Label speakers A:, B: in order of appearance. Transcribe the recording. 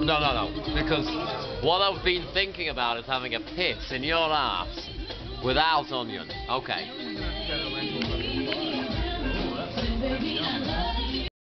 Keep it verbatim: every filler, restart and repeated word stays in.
A: No, no, no. Because what I've been thinking about is having a pit in your ass without onion. Okay.